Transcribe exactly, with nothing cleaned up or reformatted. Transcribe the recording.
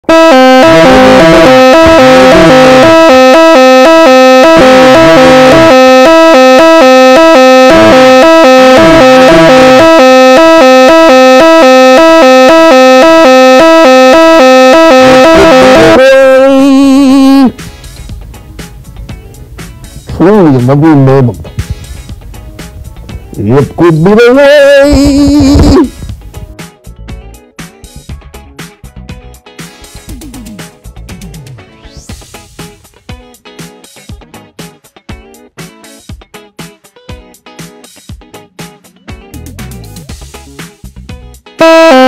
Truly a lovely moment. It could be the way. Oh